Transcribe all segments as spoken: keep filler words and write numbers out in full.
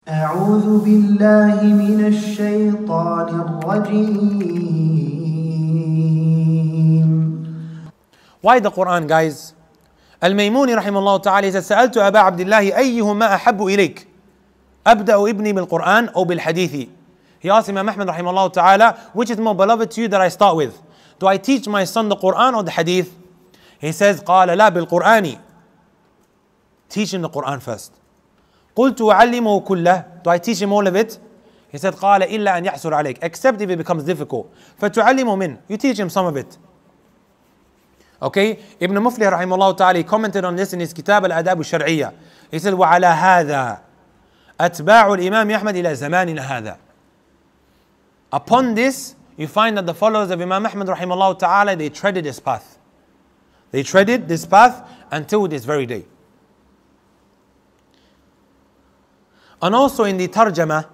أعوذ بالله من الشيطان الرجيم. Why the Quran, guys? Al-Maymuni rahimahullah ta'ala, he said, سألت أبا عبد الله أيهما أحب إليك أبدأ ابني بالقرآن أو بالحديث. He asked Imam Ahmad rahimahullah ta'ala, which is more beloved to you that I start with? Do I teach my son the Quran or the hadith? He says, قال لا بالقرآن. Teach him the Quran first. قلت وعلمه كله. Do I teach him all of it? He said, قال إلا أن يحسر عليك. Except if it becomes difficult. فتعلمه منه. You teach him some of it. Okay, Ibn Muflih rahimahullah ta'ala, he commented on this in his Kitab al-Adab al-Shar'iyya. He said, وعلى هذا أتباع الإمام أحمد إلى زماننا هذا. Upon this, you find that the followers of Imam Ahmad rahimahullah ta'ala, they treaded this path. They treaded this path until this very day. And also in the Tarjama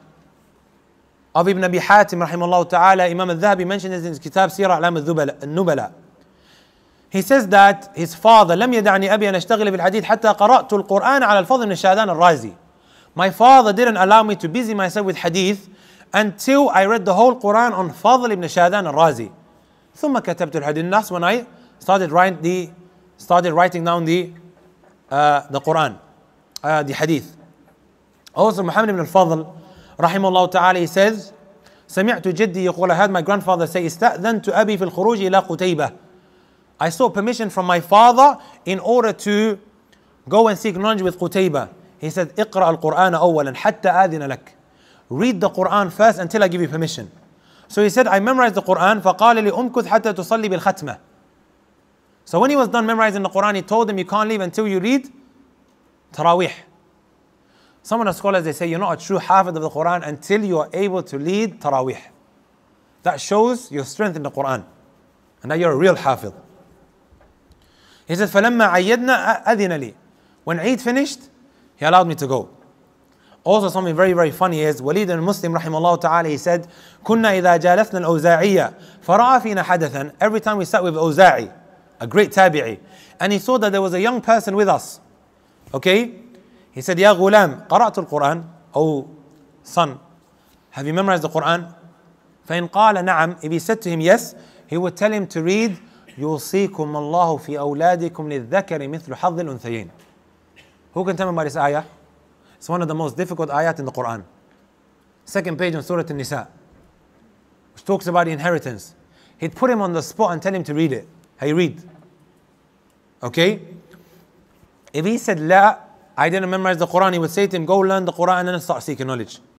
of Ibn Abi Hatim rahimahullah ta'ala, Imam al-Dhahabi mentioned this in his Kitab Sirah A'lam al-Nubala. He says that his father لم يدعني أبي أن أشتغل بالحديث حتى قرأت القرآن على الفضل بن شهدان الرازي. My father didn't allow me to busy myself with hadith until I read the whole Quran on Fadl ibn Shahdan al-Razi. ثم كتبت الحديث. That's when I started writing the started writing down the uh, the Quran, uh, the hadith. Also Muhammad ibn al-Fadl rahimahullah ta'ala, he says, سمعت جدي يقول, I heard my grandfather say, استأذنت أبي في الخروج إلى قتيبة. I sought permission from my father in order to go and seek knowledge with Qutaybah. He said, اقرأ القرآن أولا حتى آذن لك. Read the Quran first until I give you permission. So he said, I memorized the Quran. فقال لي أمكث حتى تصلي بالختمة. So when he was done memorizing the Quran, he told him, you can't leave until you read Taraweeh. Some of the scholars, they say, you're not a true hafid of the Quran until you are able to lead Taraweeh. That shows your strength in the Quran and that you're a real hafid. He said, فَلَمَّا عَيَّدْنَا أَذِنَ لِي. When Eid finished, he allowed me to go. Also something very, very funny is, Walid al-Muslim rahimahullah ta'ala, he said, كُنَّا إِذَا جَالَسْنَا الْأَوْزَاعِيَّ فَرَأَى فِينَا حَدَثًا. Every time we sat with Awza'i, a great tabi'i, and he saw that there was a young person with us. Okay? He said, يَا غُلَامْ قَرَأْتُ الْقُرْآنِ. Oh, son, have you memorized the Quran? فَإِنْ قَالَ نَعَمْ. If he said to him yes, he would tell him to read, يُوصِيكُمْ اللَّهُ فِي أَوْلَادِكُمْ لِلذَّكَرِ مِثْلُ حَظِّ الْأُنْثَيَيْنِ. Who can tell me about this ayah? It's one of the most difficult ayat in the Quran. Second page in Surah An-Nisa, which talks about the inheritance. He'd put him on the spot and tell him to read it. Hey, read. Okay? If he said, La, I didn't memorize the Quran, he would say to him, go learn the Quran and then start seeking knowledge.